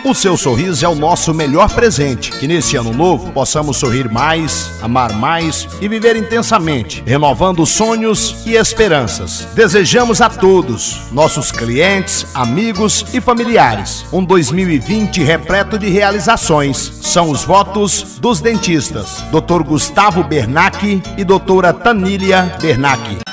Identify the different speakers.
Speaker 1: O seu sorriso é o nosso melhor presente. Que nesse ano novo possamos sorrir mais, amar mais e viver intensamente, renovando sonhos e esperanças. Desejamos a todos, nossos clientes, amigos e familiares, um 2020 repleto de realizações. São os votos dos dentistas, Dr. Gustavo Bernac e doutora Tanília Bernac.